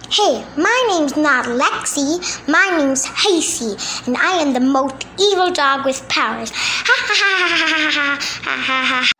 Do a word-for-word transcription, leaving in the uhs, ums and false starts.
Hey, my name's not Lexi, my name's Hasty, and I am the most evil dog with powers. Ha ha ha ha ha ha ha ha ha.